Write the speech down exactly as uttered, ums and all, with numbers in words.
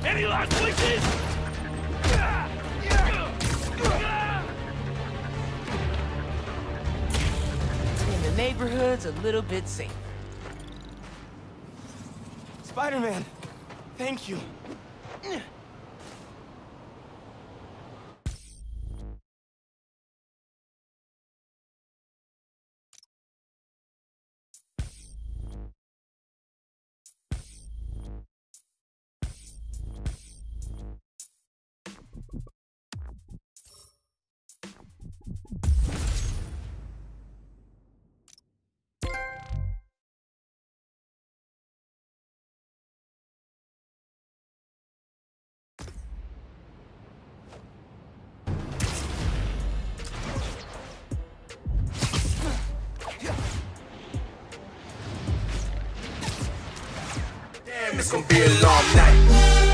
Any last wishes? And the neighborhood's a little bit safer. Spider-Man, thank you. Damn, it's gonna be a long night.